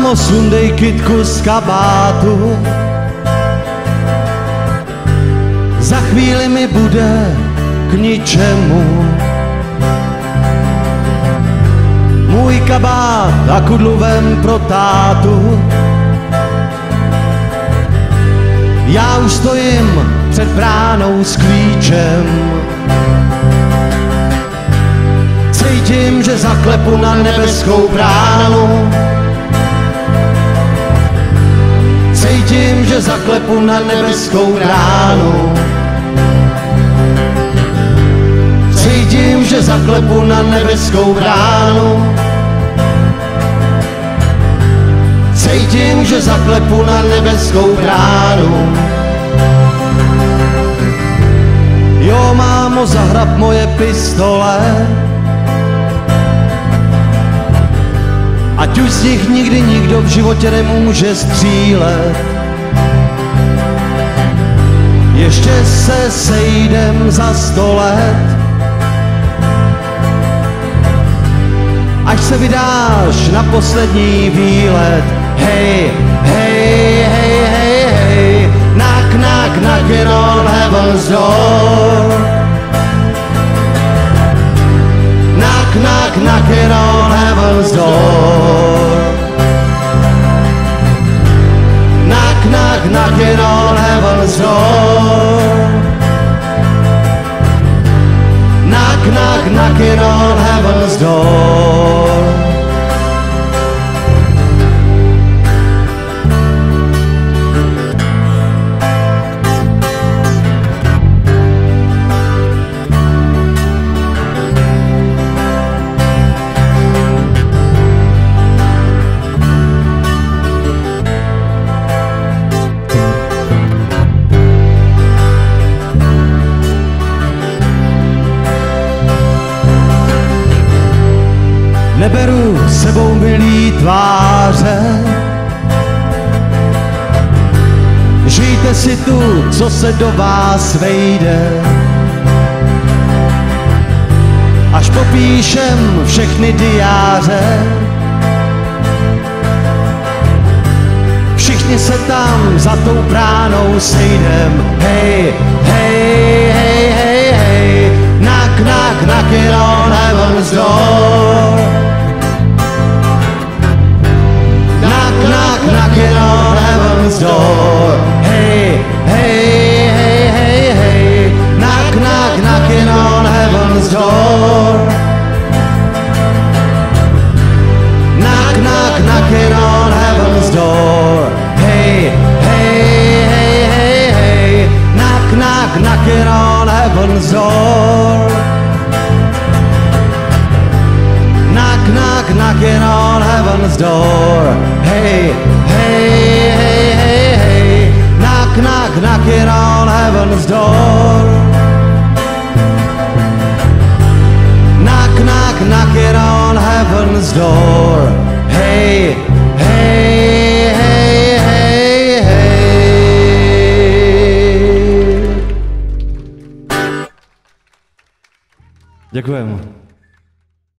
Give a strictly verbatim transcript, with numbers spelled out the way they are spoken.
mámo, sundej kytku z kabátu, za chvíli mi bude k ničemu můj kabát a kudlu vem pro tátu. Já už stojím před bránou s klíčem, cítím, že zaklepu na nebeskou bránu. Cítím, že zaklepu na nebeskou bránu. Cítím, že zaklepu na nebeskou bránu. Cítím, že zaklepu na nebeskou bránu. Jo, mámo, zahrab moje pistole, ať už z nich nikdy nikdo v životě nemůže střílet. Ještě se sejdem za sto let, až se vydáš na poslední výlet. Hej, hej, hej, hej, hej, knock, knock, knocking on heaven's door. Knock, knock, knocking on heaven's door. Knock, knock, knocking on heaven's door. Knock, knock, knocking on heaven's door. Neberu sebou milý tváře, žijte si tu, co se do vás vejde. Až popíšem všechny diáře, všichni se tam za tou bránou sejdem. Hej, hej, hej, hej, hej, knock, knock, knocking on heaven's door. Knocking on heaven's door. Hey, hey, hey, hey, hey, knock, knock, knocking on heaven's door. Knock, knock, knocking on heaven's door. Hey, hey, hey, hey, hey, knock, knock, knocking on heaven's door. Knock, knock, knocking on heaven's door. Hey, hey, hey, hey, hey, knock, knock, knocking on heaven's door. Knock, knock, knocking on heaven's door. Hey, hey, hey, hey, hey. Děkujeme.